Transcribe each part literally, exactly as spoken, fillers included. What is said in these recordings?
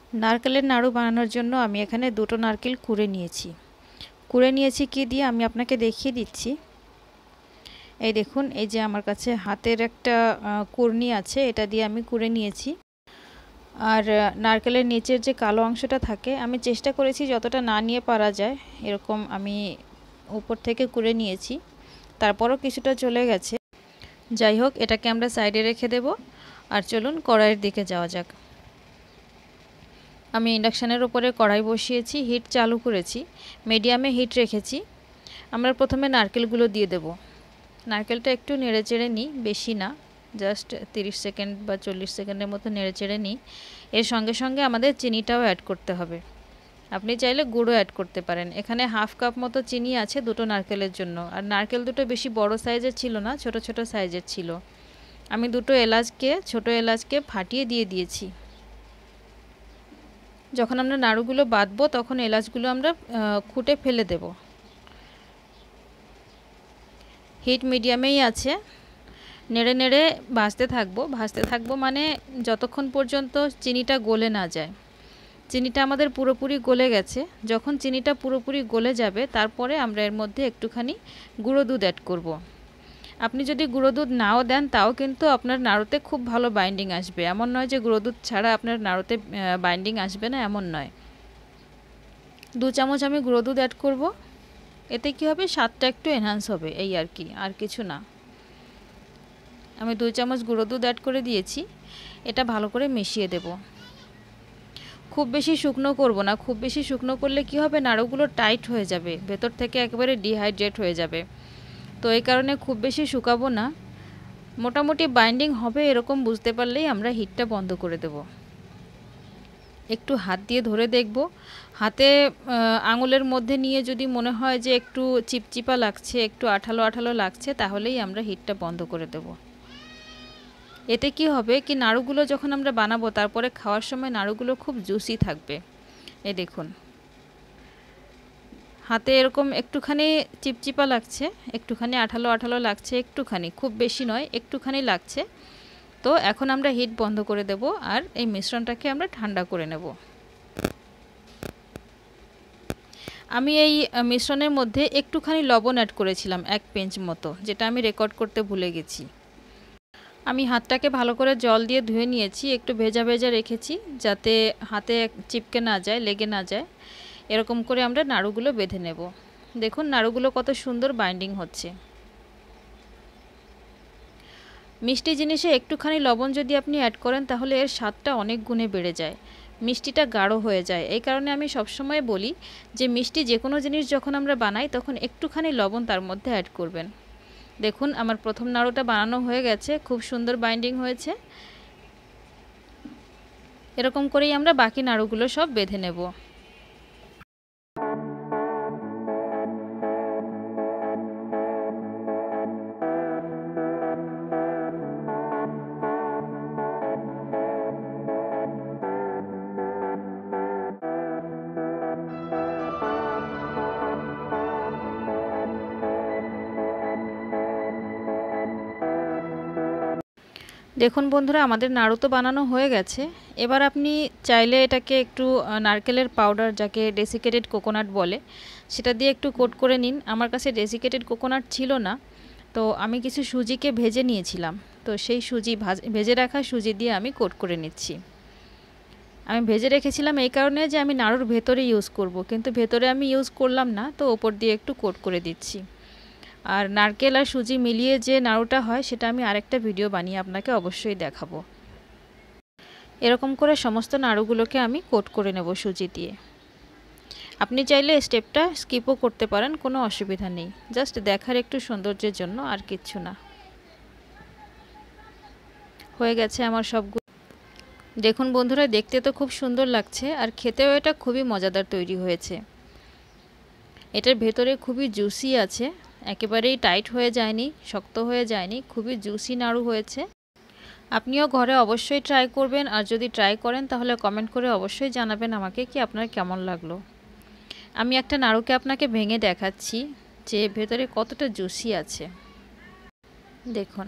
নারকেলের নাড়ু বানানোর জন্য আমি এখানে দুটো নারকেল কুড়ে নিয়েছি। কুড়ে নিয়েছি কি দিয়ে আমি আপনাকে দেখিয়ে দিচ্ছি। এই দেখুন, এই যে আমার কাছে হাতের একটা কুড়নি আছে, এটা দিয়ে আমি কুড়ে নিয়েছি। আর নারকেলের নিচের যে কালো অংশটা থাকে আমি চেষ্টা করেছি যতটা না নিয়ে পারা যায়, এরকম আমি উপর থেকে কুড়ে নিয়েছি। তারপরও কিছুটা চলে গেছে। যাই হোক, এটাকে আমরা সাইডে রেখে দেব। আর চলুন কড়াইয়ের দিকে যাওয়া যাক। আমি ইন্ডাকশানের উপরে কড়াই বসিয়েছি, হিট চালু করেছি, মিডিয়ামে হিট রেখেছি। আমরা প্রথমে নারকেলগুলো দিয়ে দেব। নারকেলটা একটু নেড়ে চেড়ে নিই, বেশি না, জাস্ট তিরিশ সেকেন্ড বা চল্লিশ সেকেন্ডের মতো নেড়ে চেড়ে নিই। এর সঙ্গে সঙ্গে আমাদের চিনিটাও অ্যাড করতে হবে। আপনি চাইলে গুঁড়ো অ্যাড করতে পারেন। এখানে হাফ কাপ মতো চিনি আছে দুটো নারকেলের জন্য। আর নারকেল দুটো বেশি বড় সাইজের ছিল না, ছোট ছোট সাইজের ছিল। আমি দুটো এলাচকে ছোট এলাচকে ফাটিয়ে দিয়ে দিয়েছি। যখন আমরা নাড়ুগুলো বাঁধবো তখন এলাচগুলো আমরা খুঁটে ফেলে দেব। হিট মিডিয়ামেই আছে, নেড়ে নেড়ে ভাজতে থাকবো। ভাজতে থাকবো মানে যতক্ষণ পর্যন্ত চিনিটা গলে না যায়। চিনিটা আমাদের পুরোপুরি গলে গেছে। যখন চিনিটা পুরোপুরি গলে যাবে তারপরে আমরা এর মধ্যে একটুখানি গুঁড়ো দুধ অ্যাড করব। আপনি যদি গুঁড়ো দুধ নাও দেন তাও কিন্তু আপনার নাড়ুতে খুব ভালো বাইন্ডিং আসবে। এমন নয় যে গুঁড়ো দুধ ছাড়া আপনার নাড়ুতে বাইন্ডিং আসবে না, এমন নয়। দু চামচ আমি গুঁড়ো দুধ অ্যাড করব। এতে কি হবে, স্বাদটা একটু এনহান্স হবে, এই আর কি, আর কিছু না। আমি দুই চামচ গুঁড়ো দুধ অ্যাড করে দিয়েছি। এটা ভালো করে মিশিয়ে দেব। খুব বেশি শুকনো করব না। খুব বেশি শুকনো করলে কি হবে, নাড়ুগুলো টাইট হয়ে যাবে, ভেতর থেকে একেবারে ডিহাইড্রেট হয়ে যাবে। তো এই কারণে খুব বেশি শুকাবো না। মোটামুটি বাইন্ডিং হবে এরকম বুঝতে পারলেই আমরা হিটটা বন্ধ করে দেব। একটু হাত দিয়ে ধরে দেখব। হাতে আঙুলের মধ্যে নিয়ে যদি মনে হয় যে একটু চিপচিপা লাগছে, একটু আঠালো আঠালো লাগছে, তাহলেই আমরা হিটটা বন্ধ করে দেব। এতে কি হবে কি, নাড়ুগুলো যখন আমরা বানাবো তারপরে খাওয়ার সময় নাড়ুগুলো খুব জুসি থাকবে। এই দেখুন, হাতে এরকম একটুখানি চিপচিপা লাগছে, একটুখানি আঠালো আঠালো লাগছে, একটুখানি, খুব বেশি নয়, একটুখানি লাগছে। তো এখন আমরা হিট বন্ধ করে দেব আর এই মিশ্রণটাকে আমরা ঠান্ডা করে নেব। আমি এই মিশ্রণের মধ্যে একটুখানি লবণ অ্যাড করেছিলাম, এক পিঞ্চ মতো, যেটা আমি রেকর্ড করতে ভুলে গেছি। আমি হাতটাকে ভালো করে জল দিয়ে ধুয়ে নিয়েছি, একটু ভেজা ভেজা রেখেছি যাতে হাতে চিপকে না যায়, লেগে না যায়। এরকম করে আমরা নাড়ুগুলো বেঁধে নেব। দেখুন নাড়ুগুলো কত সুন্দর বাইন্ডিং হচ্ছে। মিষ্টি জিনিসে একটুখানি লবণ যদি আপনি অ্যাড করেন তাহলে এর স্বাদটা অনেক গুণে বেড়ে যায়, মিষ্টিটা গাঢ় হয়ে যায়। এই কারণে আমি সবসময় বলি যে মিষ্টি যে কোনো জিনিস যখন আমরা বানাই তখন একটুখানি লবণ তার মধ্যে অ্যাড করবেন। দেখুন আমার প্রথম নাড়ুটা বানানো হয়ে গেছে, খুব সুন্দর বাইন্ডিং হয়েছে। এরকম করেই আমরা বাকি নাড়ুগুলো সব বেঁধে নেব। দেখুন বন্ধুরা, আমাদের নাড়ু তো বানানো হয়ে গেছে। এবার আপনি চাইলে এটাকে একটু নারকেলের পাউডার, যাকে ডেসিকেটেড কোকোনাট বলে, সেটা দিয়ে একটু কোট করে নিন। আমার কাছে ডেসিকেটেড কোকোনাট ছিল না, তো আমি কিছু সুজিকে ভেজে নিয়েছিলাম। তো সেই সুজি ভেজে রাখা সুজি দিয়ে আমি কোট করে নিচ্ছি। আমি ভেজে রেখেছিলাম এই কারণে যে আমি নাড়ুর ভেতরে ইউজ করব, কিন্তু ভেতরে আমি ইউজ করলাম না, তো ওপর দিয়ে একটু কোট করে দিচ্ছি। আর নারকেল আর সুজি মিলিয়ে যে নাড়ুটা হয় সেটা আমি আরেকটা ভিডিও বানিয়ে আপনাকে অবশ্যই দেখাবো। এরকম করে সমস্ত নাড়ুগুলোকে আমি কোট করে নেব সুজি দিয়ে। আপনি চাইলে স্টেপটা স্কিপও করতে পারেন, কোনো অসুবিধা নেই, জাস্ট দেখার একটু সৌন্দর্যের জন্য, আর কিচ্ছু না। হয়ে গেছে আমার সবগুলো। দেখুন বন্ধুরা, দেখতে তো খুব সুন্দর লাগছে আর খেতেও এটা খুবই মজাদার তৈরি হয়েছে। এটার ভেতরে খুবই জুসি আছে, একেবারেই টাইট হয়ে যায়নি, শক্ত হয়ে যায়নি, খুবই জুসি নাড়ু হয়েছে। আপনিও ঘরে অবশ্যই ট্রাই করবেন, আর যদি ট্রাই করেন তাহলে কমেন্ট করে অবশ্যই জানাবেন আমাকে কি আপনার কেমন লাগলো। আমি একটা নাড়ুকে আপনাকে ভেঙে দেখাচ্ছি যে ভেতরে কতটা জুসি আছে। দেখুন,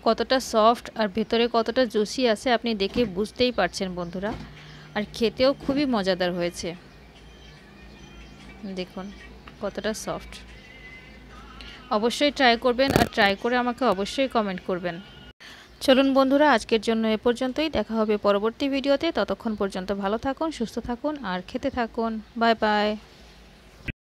কতটা সফট আর ভেতরে কতটা জুসি আছে আপনি দেখে বুঝতেই পারছেন বন্ধুরা। আর খেতেও খুবই মজাদার হয়েছে, দেখুন কতটা সফট। অবশ্যই ট্রাই করবেন, আর ট্রাই করে আমাকে অবশ্যই কমেন্ট করবেন। চলুন বন্ধুরা, আজকের জন্য এ পর্যন্তই। দেখা হবে পরবর্তী ভিডিওতে। ততক্ষণ পর্যন্ত ভালো থাকুন, সুস্থ থাকুন আর খেতে থাকুন। Bye by.